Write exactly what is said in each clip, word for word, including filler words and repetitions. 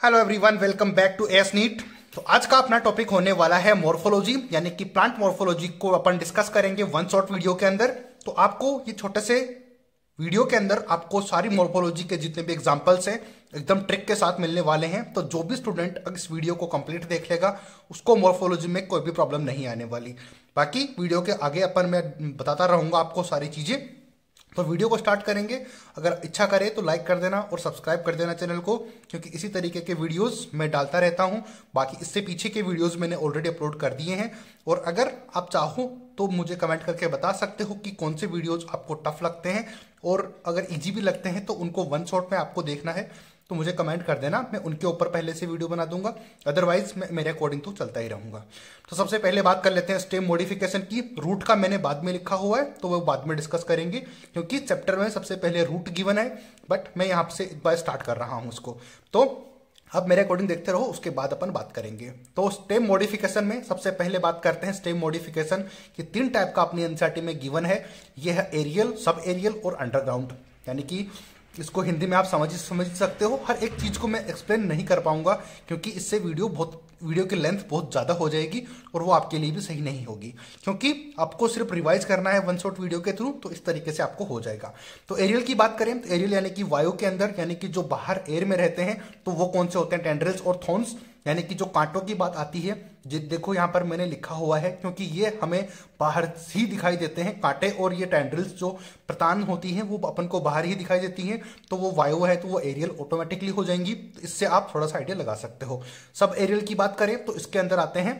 Hello everyone, welcome back to ace NEET. तो आज का अपना टॉपिक होने वाला है मॉर्फोलॉजी, यानी कि प्लांट मॉर्फोलॉजी को अपन डिस्कस करेंगे वन शॉर्ट वीडियो के अंदर। तो आपको ये छोटे से वीडियो के अंदर आपको सारी मॉर्फोलॉजी के जितने भी एग्जांपल्स हैं एकदम ट्रिक के साथ मिलने वाले हैं। तो जो भी स्टूडेंट अगर इस वीडियो को कंप्लीट देख लेगा उसको मॉर्फोलॉजी में कोई भी प्रॉब्लम नहीं आने वाली। बाकी वीडियो के आगे अपन मैं बताता रहूंगा आपको सारी चीजें। तो वीडियो को स्टार्ट करेंगे। अगर इच्छा करे तो लाइक कर देना और सब्सक्राइब कर देना चैनल को, क्योंकि इसी तरीके के वीडियोस मैं डालता रहता हूं। बाकी इससे पीछे के वीडियोस मैंने ऑलरेडी अपलोड कर दिए हैं। और अगर आप चाहो तो मुझे कमेंट करके बता सकते हो कि कौन से वीडियोस आपको टफ लगते हैं, और अगर इजी भी लगते हैं तो उनको वन शॉट में आपको देखना है तो मुझे कमेंट कर देना, मैं उनके ऊपर पहले से वीडियो बना दूंगा। अदरवाइज मैं मेरे अकॉर्डिंग तो चलता ही रहूंगा। तो सबसे पहले बात कर लेते हैं स्टेम मॉडिफिकेशन की। रूट का मैंने बाद में लिखा हुआ है तो वो बाद में डिस्कस करेंगे, क्योंकि चैप्टर में सबसे पहले रूट गिवन है, बट मैं यहाँ से एक बार स्टार्ट कर रहा हूँ उसको। तो अब मेरे अकॉर्डिंग देखते रहो, उसके बाद अपन बात करेंगे। तो स्टेम मॉडिफिकेशन में सबसे पहले बात करते हैं स्टेम मॉडिफिकेशन की। तीन टाइप का अपनी एनसीईआरटी में गिवन है। यह है एरियल, सब एरियल और अंडरग्राउंड। यानी कि इसको हिंदी में आप समझ समझ सकते हो। हर एक चीज को मैं एक्सप्लेन नहीं कर पाऊंगा, क्योंकि इससे वीडियो बहुत वीडियो की लेंथ बहुत ज्यादा हो जाएगी और वो आपके लिए भी सही नहीं होगी, क्योंकि आपको सिर्फ रिवाइज करना है वन शॉट वीडियो के थ्रू। तो इस तरीके से आपको हो जाएगा। तो एरियल की बात करें तो एरियल यानी कि वायु के अंदर, यानी कि जो बाहर एयर में रहते हैं, तो वो कौन से होते हैं? टेंड्रिल्स और थॉर्न्स। यानी कि जो कांटों की बात आती है, देखो यहाँ पर मैंने लिखा हुआ है, क्योंकि ये हमें बाहर ही दिखाई देते हैं। कांटे और ये टेंड्रिल्स जो प्रतान होती हैं वो अपन को बाहर ही दिखाई देती हैं। तो वो वायु है तो वो एरियल ऑटोमेटिकली हो जाएंगी। तो इससे आप थोड़ा सा आइडिया लगा सकते हो। सब एरियल की बात करें तो इसके अंदर आते हैं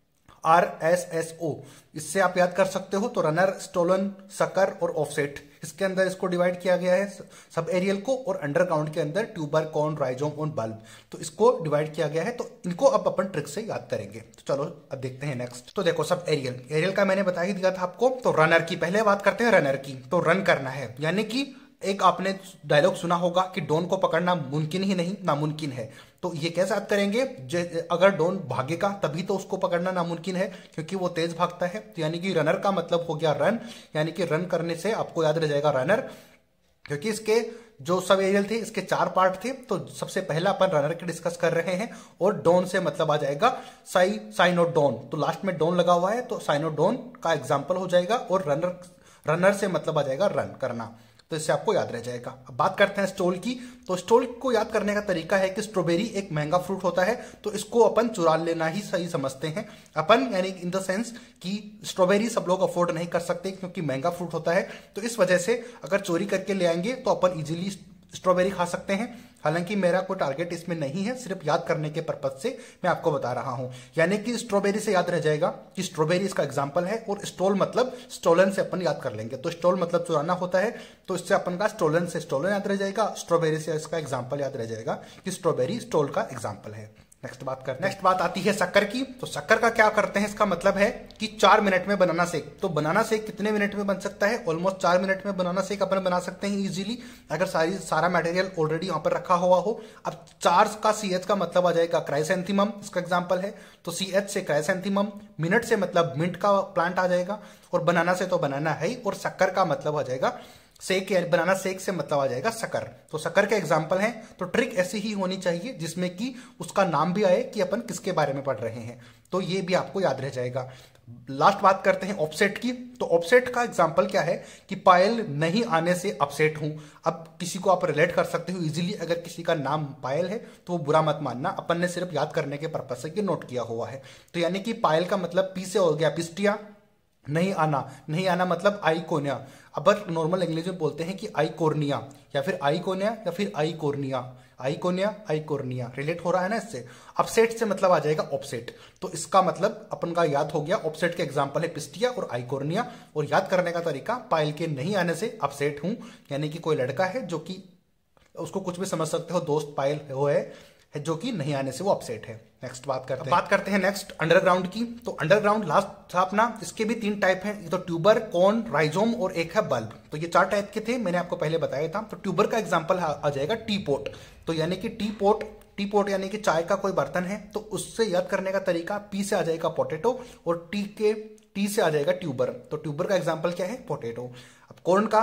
आर एस एस ओ। इससे आप याद कर सकते हो। तो रनर, स्टोलन, सकर और ऑफसेट, इसके अंदर इसको डिवाइड किया गया है सब एरियल को। और अंडरग्राउंड के अंदर ट्यूबर, कॉन, राइजोम और बल्ब, तो इसको डिवाइड किया गया है। तो इनको अब अपन ट्रिक से याद करेंगे। तो चलो अब देखते हैं नेक्स्ट। तो देखो सब एरियल एरियल का मैंने बता ही दिया था आपको। तो रनर की पहले बात करते हैं। रनर की तो रन करना है, यानी कि एक आपने डायलॉग सुना होगा कि डॉन को पकड़ना मुमकिन ही नहीं, नामुमकिन है। तो ये कैसे याद करेंगे? अगर डॉन भागेगा तभी तो उसको पकड़ना नामुमकिन है, क्योंकि वो तेज भागता है। तो यानी कि रनर का मतलब हो गया रन, यानी कि रन करने से आपको याद रह जाएगा रनर। क्योंकि इसके जो सब एरियल थे इसके चार पार्ट थे। तो सबसे पहला अपन रनर की डिस्कस कर रहे हैं। और डॉन से मतलब आ जाएगा साई साइन और डॉन। तो लास्ट में डॉन लगा हुआ है तो साइन और डॉन का एग्जाम्पल हो जाएगा। और रनर रनर से मतलब आ जाएगा रन करना। तो इससे आपको याद रह जाएगा। अब बात करते हैं स्टोल की। तो स्टोल को याद करने का तरीका है कि स्ट्रॉबेरी एक महंगा फ्रूट होता है, तो इसको अपन चुरा लेना ही सही समझते हैं अपन, यानी इन द सेंस कि स्ट्रॉबेरी सब लोग अफोर्ड नहीं कर सकते क्योंकि महंगा फ्रूट होता है। तो इस वजह से अगर चोरी करके ले आएंगे तो अपन इजीली स्ट्रॉबेरी खा सकते हैं। हालांकि मेरा कोई टारगेट इसमें नहीं है, सिर्फ याद करने के पर्पज से मैं आपको बता रहा हूं। यानी कि स्ट्रॉबेरी से याद रह जाएगा कि स्ट्रॉबेरी इसका एग्जांपल है। और स्टोल मतलब स्टोलन से अपन याद कर लेंगे। तो स्टोल मतलब चुराना होता है, तो इससे अपन का स्टोलन से स्टोलन याद रह जाएगा। स्ट्रॉबेरी से इसका एग्जाम्पल याद रह जाएगा कि स्ट्रॉबेरी स्टोल का एग्जाम्पल है। नेक्स्ट बात करते हैं। नेक्स्ट बात आती है शक्कर की। तो शक्कर का क्या करते हैं? इसका मतलब है कि चार मिनट में बनाना शेक। तो बनाना शेक कितने मिनट में बन सकता है? ऑलमोस्ट चार मिनट में बनाना शेक अपन बना सकते हैं इजीली, अगर सारी सारा मटेरियल ऑलरेडी यहाँ पर रखा हुआ हो। अब चार का सी एच का मतलब आ जाएगा क्राइसेंथीमम, इसका एग्जाम्पल है। तो सी एच से क्राइसेंथीमम, मिनट से मतलब मिंट का प्लांट आ जाएगा, और बनाना से तो बनाना है ही। और शक्कर का मतलब आ जाएगा सेक, बनाना सेक से मतलब आ जाएगा शक्कर। तो शक्कर के एग्जाम्पल हैं। तो ट्रिक ऐसी ही होनी चाहिए जिसमें कि उसका नाम भी आए कि अपन किसके बारे में पढ़ रहे हैं। तो ये भी आपको याद रह जाएगा। लास्ट बात करते हैं ऑफसेट की। तो ऑफसेट का एग्जाम्पल क्या है कि पायल नहीं आने से अपसेट हूं। अब किसी को आप रिलेट कर सकते हो इजीली। अगर किसी का नाम पायल है तो वो बुरा मत मानना, अपन ने सिर्फ याद करने के पर्पज से नोट किया हुआ है। तो यानी कि पायल का मतलब पी से हो गया पिस्टिया, नहीं आना, नहीं आना मतलब आई कोनिया। अब नॉर्मल इंग्लिश में बोलते हैं कि आई कोर्निया, या फिर आई कोनिया, या फिर eye cornea. Eye cornea, eye cornea relate हो रहा है ना इससे। अपसेट से मतलब आ जाएगा ऑफसेट। तो इसका मतलब अपन का याद हो गया। ऑफसेट के एग्जांपल है पिस्टिया और आई कोर्निया। और याद करने का तरीका, पायल के नहीं आने से अपसेट हूं, यानी कि कोई लड़का है जो कि उसको कुछ भी समझ सकते हो, दोस्त पायल वो है जो कि नहीं आने से वो अपसेट है। नेक्स्ट बात करते हैं बात करते हैं नेक्स्ट अंडरग्राउंड की। तो अंडरग्राउंड लास्ट था अपना। इसके भी तीन टाइप हैं, तो ट्यूबर, कॉन, राइजोम और एक है बल्ब। तो ये चार टाइप के थे, मैंने आपको पहले बताया था। तो ट्यूबर का एग्जांपल आ जाएगा टी पोट। तो यानी कि टी पोट टी पोट यानी कि चाय का कोई बर्तन है, तो उससे याद करने का तरीका पी से आ जाएगा पोटैटो, और टी के टी से आ जाएगा ट्यूबर। तो ट्यूबर का एग्जाम्पल क्या है? पोटैटो। अब कॉर्न का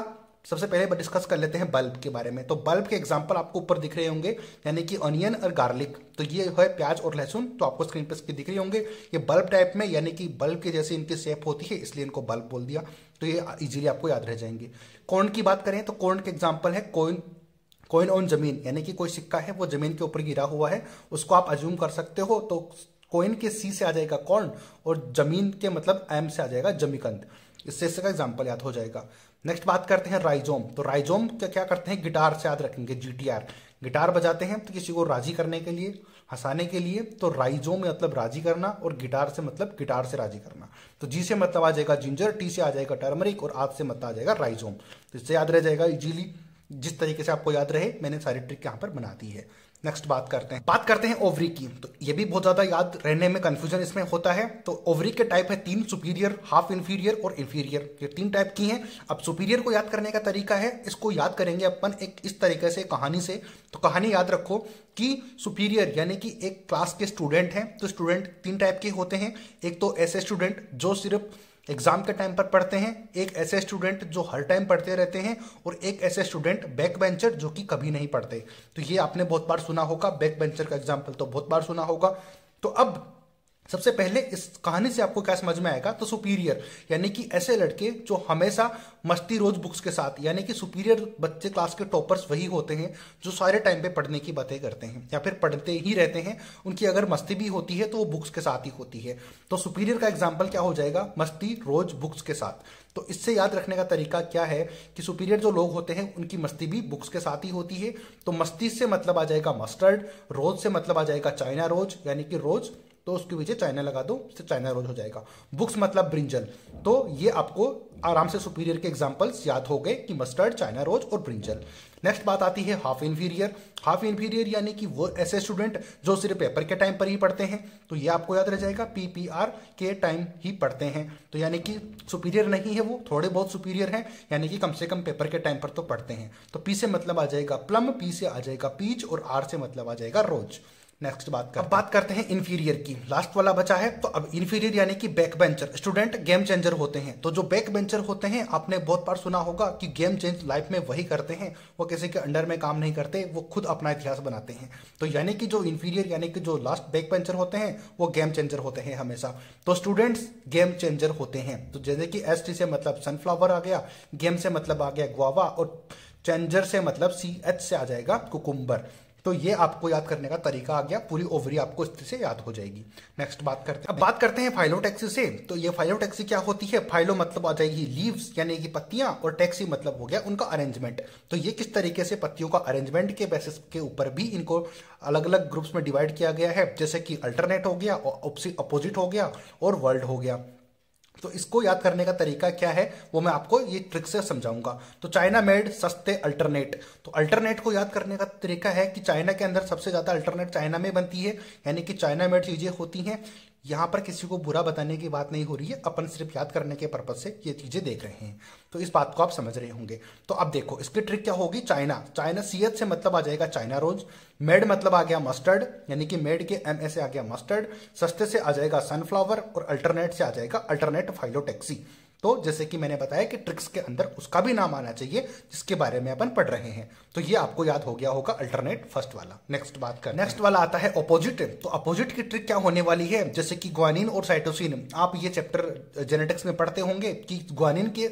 सबसे पहले डिस्कस कर लेते हैं बल्ब के बारे में। तो बल्ब के एग्जांपल आपको ऊपर दिख रहे होंगे, यानी कि ऑनियन और गार्लिक। तो ये है प्याज और लहसुन, तो आपको स्क्रीन पर दिख रहे होंगे। ये बल्ब टाइप में, यानी कि बल्ब के जैसे इनकी शेप होती है, इसलिए इनको बल्ब बोल दिया। तो ये इजीली आपको याद रह जाएंगे। कॉर्न की बात करें तो कॉर्न के एग्जाम्पल है कॉइन, कॉइन ऑन जमीन, यानी कि कोई सिक्का है वो जमीन के ऊपर गिरा हुआ है, उसको आप अज्यूम कर सकते हो। तो कॉइन के सी से आ जाएगा कॉर्न और जमीन के मतलब एम से आ जाएगा जमीकंद। इससे इसका एग्जाम्पल याद हो जाएगा। नेक्स्ट बात करते हैं राइजोम। तो राइजोम क्या क्या करते हैं, गिटार से याद रखेंगे, जीटीआर, गिटार बजाते हैं तो किसी को राजी करने के लिए, हंसाने के लिए। तो राइजोम मतलब राजी करना और गिटार से मतलब गिटार से राजी करना। तो जी से मतलब आ जाएगा जिंजर, टी से आ जाएगा टर्मरिक और आज से मतलब आ जाएगा राइजोम। तो इससे याद रह जाएगा इजीली, जिस तरीके से आपको याद रहे मैंने सारी ट्रिक यहाँ पर बना दी है। नेक्स्ट बात करते हैं बात करते हैं ओवरी की। तो ये भी बहुत ज्यादा याद रहने में कंफ्यूजन इसमें होता है। तो ओवरी के टाइप है तीन, सुपीरियर, हाफ इंफीरियर और इंफीरियर। ये तीन टाइप की हैं। अब सुपीरियर को याद करने का तरीका है, इसको याद करेंगे अपन एक इस तरीके से कहानी से। तो कहानी याद रखो कि सुपीरियर यानी कि एक क्लास के स्टूडेंट हैं। तो स्टूडेंट तीन टाइप के होते हैं। एक तो ऐसे स्टूडेंट जो सिर्फ एग्जाम के टाइम पर पढ़ते हैं, एक ऐसे स्टूडेंट जो हर टाइम पढ़ते रहते हैं, और एक ऐसे स्टूडेंट बैक बेंचर जो कि कभी नहीं पढ़ते। तो ये आपने बहुत बार सुना होगा, बैक बेंचर का एग्जाम्पल तो बहुत बार सुना होगा। तो अब सबसे पहले इस कहानी से आपको क्या समझ में आएगा, तो सुपीरियर यानी कि ऐसे लड़के जो हमेशा मस्ती रोज बुक्स के साथ, यानी कि सुपीरियर बच्चे क्लास के टॉपर्स वही होते हैं जो सारे टाइम पे पढ़ने की बातें करते हैं या फिर पढ़ते ही रहते हैं। उनकी अगर मस्ती भी होती है तो वो बुक्स के साथ ही होती है। तो सुपीरियर का एग्जाम्पल क्या हो जाएगा, मस्ती रोज बुक्स के साथ। तो इससे याद रखने का तरीका क्या है कि सुपीरियर जो लोग होते हैं उनकी मस्ती भी बुक्स के साथ ही होती है। तो मस्ती से मतलब आ जाएगा मस्टर्ड, रोज से मतलब आ जाएगा चाइना रोज, यानी कि रोज, तो उसके पीछे चाइना लगा दो, इससे चाइना रोज हो जाएगा। बुक्स मतलब ब्रिंजल। तो ये आपको आराम से सुपीरियर के एग्जांपल्स याद हो गए कि मस्टर्ड, चाइना रोज और ब्रिंजल। नेक्स्ट बात आती है हाफ इंफीरियर। हाफ इंफीरियर यानी कि वो ऐसे स्टूडेंट जो सिर्फ पेपर के टाइम पर ही पढ़ते हैं। तो ये आपको याद रह जाएगा, पीपीआर के टाइम ही पढ़ते हैं। तो यानी कि सुपीरियर नहीं है वो, थोड़े बहुत सुपीरियर हैं, यानी कि कम से कम पेपर के टाइम पर तो पढ़ते हैं। तो पी से मतलब आ जाएगा प्लम, पी से आ जाएगा पीच और आर से मतलब आ जाएगा रोज। नेक्स्ट बात कर, अब बात करते हैं इन्फीरियर की, लास्ट वाला बचा है। तो अब इन्फीरियर यानी कि back bencher student game changer होते हैं। तो जो बैक बेंचर होते हैं, आपने बहुत बार सुना होगा कि गेम चेंज लाइफ में वही करते हैं, वो किसी के अंडर में काम नहीं करते, वो खुद अपना इतिहास बनाते हैं। तो यानी कि जो इन्फीरियर यानी कि जो लास्ट बैक बेंचर होते हैं वो गेम चेंजर होते हैं हमेशा। तो स्टूडेंट्स गेम चेंजर होते हैं। तो जैसे कि एस टी से मतलब सनफ्लावर आ गया, गेम से मतलब आ गया गुआवा और चेंजर से मतलब सी एच से आ जाएगा कुकुम्बर। तो ये आपको याद करने का तरीका आ गया, पूरी ओवरी आपको इस से याद हो जाएगी। नेक्स्ट बात करते हैं, अब बात करते हैं फाइलोटैक्सी से। तो ये फाइलोटैक्सी क्या होती है, फाइलो मतलब आ जाएगी लीव्स यानी कि पत्तियां, और टैक्सी मतलब हो गया उनका अरेंजमेंट। तो ये किस तरीके से पत्तियों का अरेंजमेंट के बेसिस के ऊपर भी इनको अलग अलग ग्रुप्स में डिवाइड किया गया है, जैसे कि अल्टरनेट हो गया, अपोजिट हो गया और वर्ल्ड हो गया। तो इसको याद करने का तरीका क्या है वो मैं आपको ये ट्रिक से समझाऊंगा। तो चाइना मेड सस्ते अल्टरनेट। तो अल्टरनेट को याद करने का तरीका है कि चाइना के अंदर सबसे ज्यादा अल्टरनेट चाइना में बनती है, यानी कि चाइना मेड चीजें होती हैं। यहां पर किसी को बुरा बताने की बात नहीं हो रही है, अपन सिर्फ याद करने के पर्पज से ये चीजें देख रहे हैं। तो इस बात को आप समझ रहे होंगे। तो अब देखो इसकी ट्रिक क्या होगी, चाइना, चाइना सीएच से मतलब आ जाएगा चाइना रोज, मेड मतलब आ गया मस्टर्ड, यानी कि मेड के एम ए से आ गया मस्टर्ड, सस्ते से आ जाएगा सनफ्लावर और अल्टरनेट से आ जाएगा अल्टरनेट फाइलोटैक्सी। तो जैसे कि मैंने बताया कि ट्रिक्स के अंदर उसका भी नाम आना चाहिए जिसके बारे में अपन पढ़ रहे हैं। तो ये आपको याद हो गया होगा अल्टरनेट फर्स्ट वाला। नेक्स्ट बात कर, नेक्स्ट वाला आता है अपोजिट। तो अपोजिट की ट्रिक क्या होने वाली है, जैसे कि ग्वानिन और साइटोसिन, आप ये चैप्टर जेनेटिक्स में पढ़ते होंगे कि ग्वानिन के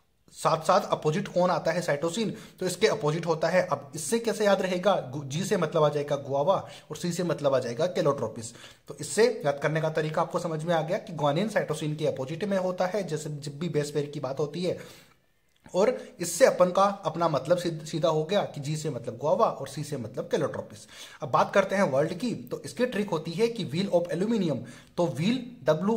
साथ साथ अपोजिट कौन आता है, साइटोसिन। तो इसके अपोजिट होता है। अब इससे कैसे याद रहेगा, जी से मतलब आ जाएगा गुआवा और सी से मतलब आ जाएगा केलोट्रोपिस। तो इससे याद करने का तरीका आपको समझ में आ गया कि ग्वानिन साइटोसिन के अपोजिट में होता है, जैसे जब भी बेस पेयर की बात होती है। और इससे अपन का अपना मतलब सीधा हो गया कि जी से मतलब गुआवा और सी से मतलब केलोट्रोपिस। अब बात करते हैं वर्ल्ड की। तो इसकी ट्रिक होती है कि व्हील ऑफ एल्यूमिनियम। तो wheel W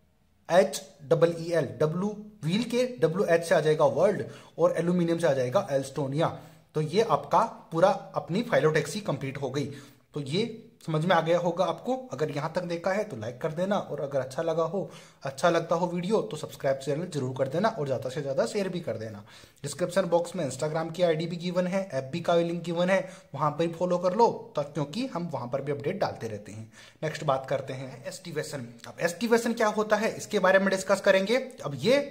H double E L, W wheel के डब्ल्यू एच से आ जाएगा वर्ल्ड और एल्यूमिनियम से आ जाएगा एल्स्टोनिया। तो ये आपका पूरा अपनी फाइलोटैक्सी कंप्लीट हो गई। तो ये समझ में आ गया होगा आपको। अगर यहां तक देखा है तो लाइक कर देना, और अगर अच्छा लगा हो अच्छा लगता हो वीडियो तो सब्सक्राइब चैनल जरूर कर देना और ज्यादा से ज्यादा शेयर भी कर देना। डिस्क्रिप्शन बॉक्स में इंस्टाग्राम की आईडी भी गिवन है, ऐप भी का लिंक गिवन है, वहां पर भी फॉलो कर लो क्योंकि हम वहां पर भी अपडेट डालते रहते हैं। नेक्स्ट बात करते हैं एस्टिवेशन। अब एस्टिवेशन क्या होता है इसके बारे में डिस्कस करेंगे। अब ये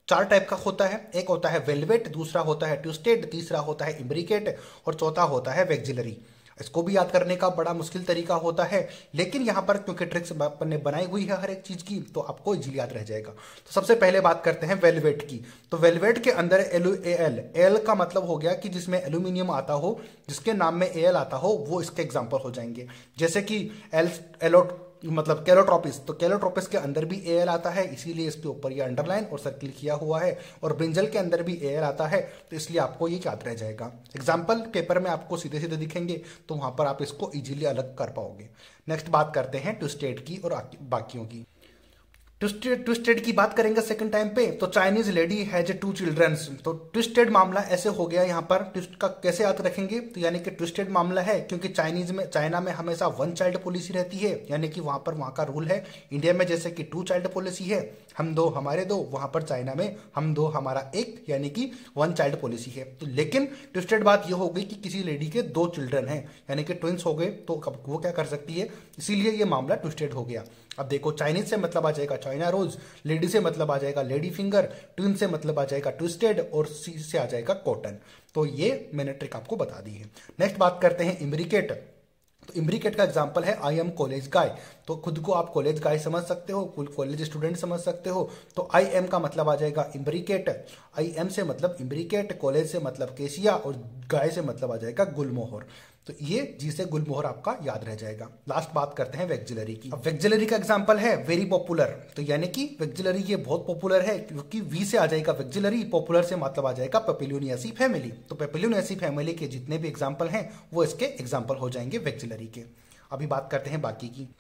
चार टाइप का होता है। एक होता है वेलवेट, दूसरा होता है ट्विस्टेड, तीसरा होता है इम्ब्रिकेट और चौथा होता है वेक्सिलरी। इसको भी याद करने का बड़ा मुश्किल तरीका होता है, लेकिन यहाँ पर क्योंकि ट्रिक्स अपन ने बनाई हुई है हर एक चीज की, तो आपको इजीली याद रह जाएगा। तो सबसे पहले बात करते हैं वेलवेट की। तो वेलवेट के अंदर एल एल एल का मतलब हो गया कि जिसमें एल्यूमिनियम आता हो, जिसके नाम में एल आता हो, वो इसके एग्जाम्पल हो जाएंगे। जैसे कि एल एलो मतलब कैलोट्रोपिस, तो कैलोट्रोपिस के अंदर भी एल आता है, इसीलिए इसके ऊपर ये अंडरलाइन और सर्किल किया हुआ है। और ब्रिंजल के अंदर भी एल आता है, तो इसलिए आपको ये याद रह जाएगा। एग्जाम्पल पेपर में आपको सीधे सीधे दिखेंगे, तो वहां पर आप इसको इजीली अलग कर पाओगे। नेक्स्ट बात करते हैं ट्विस्टेड की और बाकियों की। ट्विस्टेड ट्विस्टेड की बात करेंगे सेकंड टाइम पे। तो Chinese lady has two childrens. तो ट्विस्टेड मामला ऐसे हो गया यहाँ पर। ट्विस्ट का कैसे याद रखेंगे, तो यानी कि ट्विस्टेड मामला है क्योंकि चाइनीज में चाइना में हमेशा वन चाइल्ड पॉलिसी रहती है, यानी कि वहां पर वहां का रूल है। इंडिया में जैसे कि टू चाइल्ड पॉलिसी है, हम दो हमारे दो, वहां पर चाइना में हम दो हमारा एक, यानी कि वन चाइल्ड पॉलिसी है। तो लेकिन ट्विस्टेड बात यह हो गई कि किसी लेडी के दो चिल्ड्रन हैं, यानी कि ट्विंस हो गए, तो वो क्या कर सकती है, इसीलिए ये मामला ट्विस्टेड हो गया। अब देखो, चाइनीज से मतलब आ जाएगा चाइना रोज, लेडी से मतलब आ जाएगा लेडी फिंगर, ट्विन से मतलब आ जाएगा ट्विस्टेड और सी से आ जाएगा कॉटन। तो ये मैंने ट्रिक आपको बता दी है। नेक्स्ट बात करते हैं इम्ब्रिकेट। तो इम्ब्रिकेट का एग्जांपल है आई एम कॉलेज गाय। तो खुद को आप कॉलेज गाय समझ सकते हो, कॉलेज स्टूडेंट समझ सकते हो। तो आई एम का मतलब आ जाएगा इम्ब्रिकेट, आई एम से मतलब इम्ब्रिकेट, कॉलेज से मतलब केसिया और गाय से मतलब आ जाएगा गुलमोहर। तो ये जी से गुलमोहर आपका याद रह जाएगा। लास्ट बात करते हैं वेक्सिलरी की। अब वेक्सिलरी का एग्जांपल है वेरी पॉपुलर। तो यानी कि वेक्सिलरी ये बहुत पॉपुलर है, क्योंकि वी से आ जाएगा वेक्सिलरी, पॉपुलर से मतलब आ जाएगा पेपिलियोनियेसी फैमिली। तो पेपिलियोनियेसी फैमिली के जितने भी एग्जाम्पल हैं वो इसके एग्जाम्पल हो जाएंगे वेक्सिलरी के। अभी बात करते हैं बाकी की।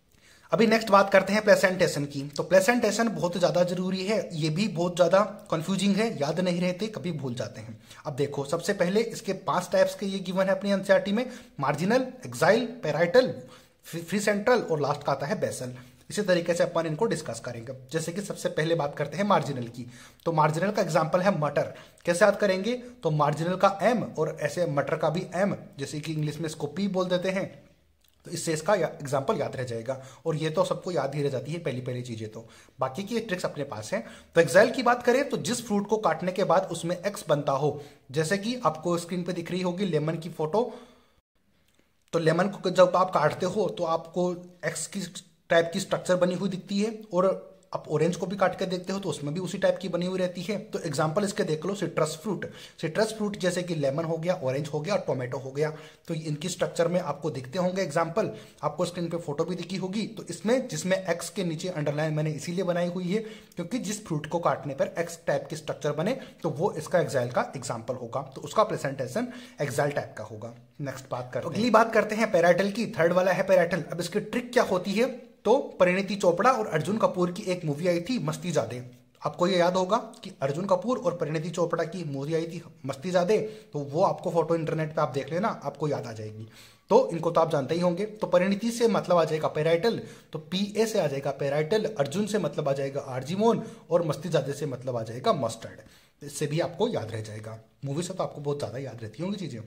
अभी नेक्स्ट बात करते हैं प्लेसेंटेशन की। तो प्लेसेंटेशन बहुत ज्यादा जरूरी है, ये भी बहुत ज्यादा कंफ्यूजिंग है, याद नहीं रहते, कभी भूल जाते हैं। अब देखो, सबसे पहले इसके पांच टाइप्स के ये गिवन है अपनी एनसीईआरटी में, marginal, axile, parietal, free central और लास्ट का आता है बेसल। इसी तरीके से अपन इनको डिस्कस करेंगे। जैसे कि सबसे पहले बात करते हैं मार्जिनल की। तो मार्जिनल का एग्जांपल है मटर। कैसे याद करेंगे, तो मार्जिनल का एम और ऐसे मटर का भी एम, जैसे कि इंग्लिश में इसको पी बोल देते हैं, तो इससे इसका या, एग्जाम्पल याद रह जाएगा। और ये तो सबको याद ही रह जाती है पहली पहली चीजें, तो बाकी की ट्रिक्स अपने पास है। तो एक्साइल की बात करें तो जिस फ्रूट को काटने के बाद उसमें एक्स बनता हो, जैसे कि आपको स्क्रीन पे दिख रही होगी लेमन की फोटो। तो लेमन को जब आप काटते हो तो आपको एक्स की टाइप की स्ट्रक्चर बनी हुई दिखती है, और आप ऑरेंज को भी काट के देखते हो तो उसमें भी उसी टाइप की बनी हुई रहती है। तो एग्जांपल इसके देख लो, सिट्रस फ्रूट। सिट्रस फ्रूट जैसे कि लेमन हो गया, ऑरेंज हो गया और टोमेटो हो गया, तो इनकी स्ट्रक्चर में आपको दिखते होंगे एग्जांपल। आपको स्क्रीन पे फोटो भी दिखी होगी। तो इसमें जिसमें एक्स के नीचे अंडरलाइन मैंने इसीलिए बनाई हुई है क्योंकि जिस फ्रूट को काटने पर एक्स टाइप की स्ट्रक्चर बने तो वो इसका एक्साइल का एग्जाम्पल होगा, तो उसका प्रेजेंटेशन एक्साइल टाइप का होगा। नेक्स्ट बात करते हैं, अगली बात करते हैं पेराइटल की। थर्ड वाला है पेराइटल। अब इसकी ट्रिक क्या होती है, तो परिणीति चोपड़ा और अर्जुन कपूर की एक मूवी आई थी मस्तीजादे। आपको ये याद होगा कि अर्जुन कपूर और परिणीति चोपड़ा की मूवी आई थी मस्तीजादे, तो वो आपको फोटो इंटरनेट पे आप देख लेना, आपको याद आ जाएगी। तो इनको तो आप जानते ही होंगे। तो परिणीति से मतलब आ जाएगा पेराइटल, तो पी ए से आ जाएगा पेराइटल, अर्जुन से मतलब आ जाएगा आर्जिमोन और मस्तीजादे से मतलब आ जाएगा मस्टर्ड। इससे भी आपको याद रह जाएगा। मूवी से तो आपको बहुत ज्यादा याद रहती होंगी चीजें।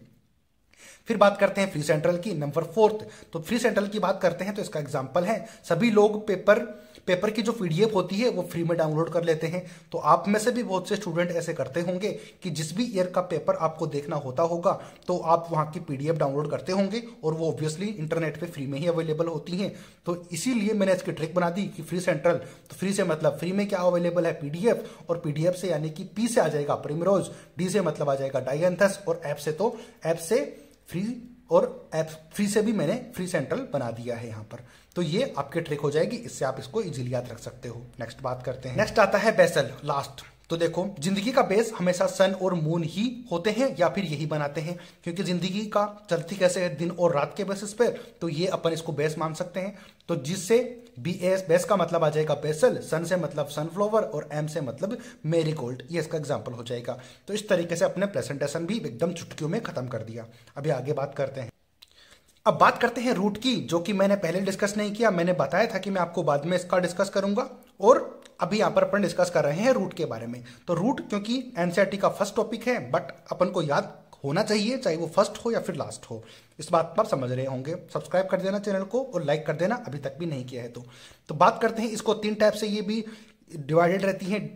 फिर बात करते हैं फ्री सेंट्रल की, नंबर फोर्थ। तो फ्री सेंट्रल की बात करते हैं तो इसका एग्जांपल है, सभी लोग पेपर पेपर की जो पीडीएफ होती है वो फ्री में डाउनलोड कर लेते हैं। तो आप में से भी बहुत से स्टूडेंट ऐसे करते होंगे कि जिस भी ईयर का पेपर आपको देखना होता होगा तो आप वहां की पीडीएफ डाउनलोड करते होंगे, और वो ऑब्वियसली इंटरनेट पे फ्री में ही अवेलेबल होती हैं। तो इसीलिए मैंने इसकी ट्रिक बना दी कि फ्री सेंट्रल। तो फ्री से मतलब फ्री में क्या अवेलेबल है, पीडीएफ, और पीडीएफ से यानी कि पी से आ जाएगा प्रिमरोज, डी से मतलब आ जाएगा डायंथस, और ऐप से तो ऐप से फ्री, और ऐप फ्री से भी मैंने फ्री सेंट्रल बना दिया है यहाँ पर। तो ये आपके ट्रिक हो जाएगी, इससे आप इसको इजीली याद रख सकते हो। नेक्स्ट बात करते हैं, नेक्स्ट आता है बेसल, लास्ट। तो देखो, जिंदगी का बेस हमेशा सन और मून ही होते हैं, या फिर यही बनाते हैं, क्योंकि जिंदगी का चलती कैसे है दिन और रात के बेसिस पे, तो ये अपन इसको बेस मान सकते हैं। तो जिससे बी एस बेस का मतलब आ जाएगा बेसल, सन से मतलब सनफ्लावर और एम से मतलब मेरीगोल्ड, ये इसका एग्जांपल हो जाएगा। तो इस तरीके से अपने प्रेजेंटेशन भी एकदम चुटकियों में खत्म कर दिया। अभी आगे बात करते हैं, अब बात करते हैं रूट की, जो कि मैंने पहले डिस्कस नहीं किया। मैंने बताया था कि मैं आपको बाद में इसका डिस्कस करूंगा, और अभी यहां पर अपन डिस्कस कर रहे हैं रूट के बारे में। तो रूट क्योंकि एनसीईआरटी का फर्स्ट टॉपिक है, बट अपन को याद होना चाहिए, चाहे वो फर्स्ट हो या फिर लास्ट हो। इस बात पर आप समझ रहे होंगे। सब्सक्राइब कर देना चैनल को और लाइक कर देना अभी तक भी नहीं किया है तो। तो बात करते हैं इसको तीन टाइप से ये भी डिवाइडेड रहती हैं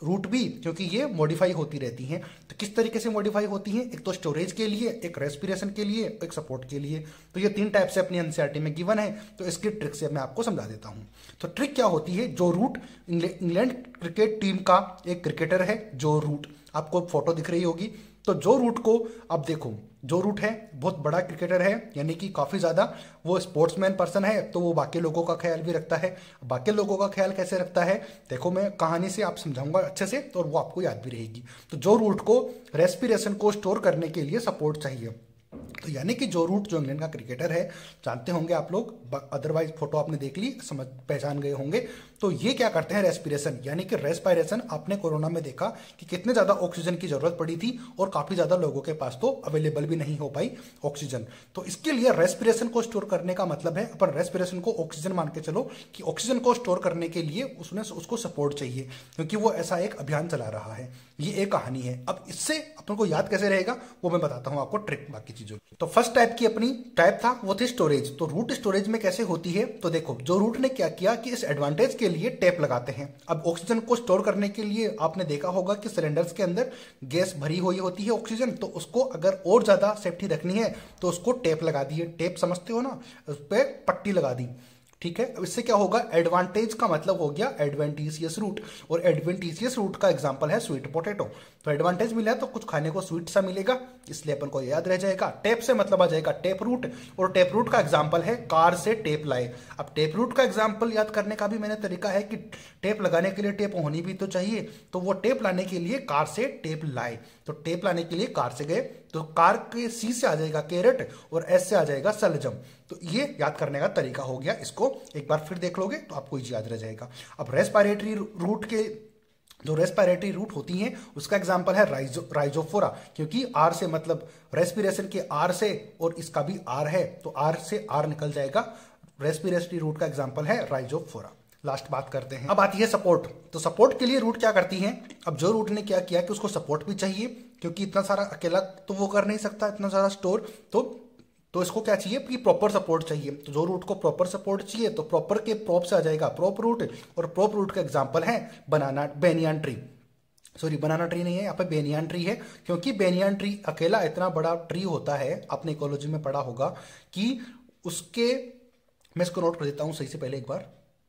रूट भी, क्योंकि ये मॉडिफाई होती रहती हैं। तो किस तरीके से मॉडिफाई होती हैं, एक तो स्टोरेज के लिए, एक रेस्पिरेशन के लिए, एक सपोर्ट के लिए। तो ये तीन टाइप से अपनी एनसीईआरटी में गिवन है। तो इसकी ट्रिक से मैं आपको समझा देता हूं। तो ट्रिक क्या होती है, जो रूट इंग्लैंड क्रिकेट टीम का एक क्रिकेटर है जो रूट, आपको फोटो दिख रही होगी। तो जो रूट को अब देखो, जो रूट है बहुत बड़ा क्रिकेटर है, यानी कि काफ़ी ज़्यादा वो स्पोर्ट्समैन पर्सन है। तो वो बाकी लोगों का ख्याल भी रखता है। बाकी लोगों का ख्याल कैसे रखता है, देखो मैं कहानी से आप समझाऊंगा अच्छे से, और वो आपको याद भी रहेगी। तो जो रूट को रेस्पिरेशन को स्टोर करने के लिए सपोर्ट चाहिए, तो यानी कि जो रूट जो इंग्लैंड का क्रिकेटर है, जानते होंगे आप लोग, अदरवाइज फोटो आपने देख ली, समझ पहचान गए होंगे। तो ये क्या करते हैं, रेस्पिरेशन, यानी कि रेस्पिरेशन। आपने कोरोना में देखा कि कितने ज्यादा ऑक्सीजन की जरूरत पड़ी थी, और काफी ज्यादा लोगों के पास तो अवेलेबल भी नहीं हो पाई ऑक्सीजन। तो इसके लिए रेस्पिरेशन को स्टोर करने का मतलब है, अपन रेस्पिरेशन को ऑक्सीजन मान के चलो कि ऑक्सीजन को स्टोर करने के लिए उसने उसको सपोर्ट चाहिए, क्योंकि वो ऐसा एक अभियान चला रहा है। ये एक कहानी है। अब इससे अपन को याद कैसे रहेगा वो मैं बताता हूं आपको, ट्रिक बाकी चीजों की। तो फर्स्ट टाइप की अपनी टाइप था वो थी स्टोरेज। तो रूट स्टोरेज में कैसे होती है, तो देखो जो रूट ने क्या किया कि इस एडवांटेज के लिए टेप लगाते हैं। अब ऑक्सीजन को स्टोर करने के लिए आपने देखा होगा कि सिलेंडर्स के अंदर गैस भरी हुई होती है ऑक्सीजन, तो उसको अगर और ज्यादा सेफ्टी रखनी है तो उसको टेप लगा दिए। टेप समझते हो ना, उस पर पट्टी लगा दी, ठीक है। अब इससे क्या होगा, एडवांटेज का मतलब हो गया एडवेंटिशियस रूट, और एडवेंटिशियस रूट का एग्जांपल है स्वीट पोटैटो। तो एडवांटेज मिला तो कुछ खाने को स्वीट सा मिलेगा, इसलिए अपन को याद रह जाएगा। टेप से मतलब आ जाएगा टेप रूट, और टेप रूट का एग्जांपल है कार से टेप लाए। अब टेप रूट का एग्जांपल याद करने का भी मैंने तरीका है कि टेप लगाने के लिए टेप होनी भी तो चाहिए, तो वो टेप लाने के लिए कार से टेप लाए। तो टेप लाने के लिए कार से गए, तो कार के सी से आ जाएगा कैरेट, और एस से आ जाएगा सलजम। तो ये याद करने का तरीका हो गया। इसको एक बार फिर देख लोगे तो आपको याद रह जाएगा। अब रेस्पिरेटरी रूट के जो रेस्पिरेटरी रूट होती हैं उसका एग्जांपल है राइजो राइजोफोरा, क्योंकि आर से मतलब रेस्पिरेशन के आर से, और इसका भी आर है तो आर से आर निकल जाएगा। रेस्पिरेटरी रूट का एग्जांपल है राइजोफोरा। लास्ट बात करते हैं, अब आती है सपोर्ट। तो सपोर्ट के लिए रूट क्या करती हैं, अब जो रूट ने क्या किया कि उसको सपोर्ट भी चाहिए, क्योंकि इतना सारा अकेला तो वो कर नहीं सकता, इतना सारा स्टोर। तो तो इसको क्या चाहिए कि प्रॉपर सपोर्ट चाहिए। तो जो रूट को प्रॉपर सपोर्ट चाहिए, तो प्रॉपर के प्रॉप से आ जाएगा प्रॉप रूट, और प्रॉप रूट का एग्जांपल है banana banyan tree. Sorry, banana tree नहीं है, यहाँ पे बेनियान ट्री है, क्योंकि बेनियान ट्री अकेला इतना बड़ा ट्री होता है, आपने इकोलॉजी में पढ़ा होगा कि उसके, मैं इसको नोट कर देता हूं सही से पहले एक बार।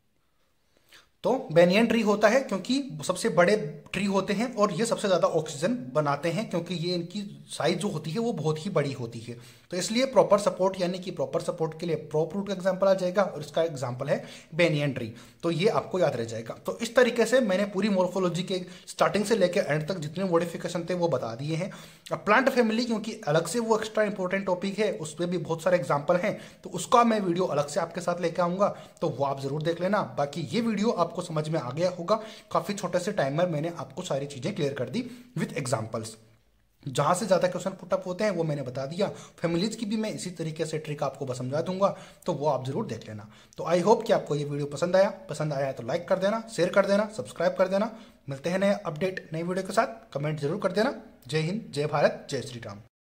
तो बेनियन ट्री होता है क्योंकि सबसे बड़े ट्री होते हैं, और ये सबसे ज्यादा ऑक्सीजन बनाते हैं, क्योंकि ये इनकी साइज जो होती है वो बहुत ही बड़ी होती है। तो इसलिए प्रॉपर सपोर्ट, यानी कि प्रॉपर सपोर्ट के लिए प्रॉप रूट का एग्जांपल आ जाएगा, और इसका एग्जांपल है बेनियन ट्री। तो ये आपको याद रह जाएगा। तो इस तरीके से मैंने पूरी मॉर्फोलॉजी के स्टार्टिंग से लेकर एंड तक जितने मॉडिफिकेशन थे वो बता दिए हैं। अब प्लांट फैमिली, क्योंकि अलग से वो एक्स्ट्रा इंपॉर्टेंट टॉपिक है, उस पर भी बहुत सारे एग्जाम्पल हैं, तो उसका मैं वीडियो अलग से आपके साथ लेकर आऊंगा, तो वो आप जरूर देख लेना। बाकी ये वीडियो आपको समझ में आ गया होगा, काफी छोटे से टाइम में मैंने आपको सारी चीजें क्लियर कर दी विद एग्जांपल्स। जहां से ज्यादा क्वेश्चन पुटअप होते हैं वो मैंने बता दिया। फैमिलीज की भी मैं इसी तरीके से ट्रिक आपको समझा दूंगा, तो वो आप जरूर देख लेना। तो आई होप कि आपको ये वीडियो पसंद आया पसंद आया है तो लाइक कर देना, शेयर कर देना, सब्सक्राइब कर देना। मिलते हैं नए अपडेट नई वीडियो के साथ, कमेंट जरूर कर देना। जय हिंद, जय भारत, जय श्री राम।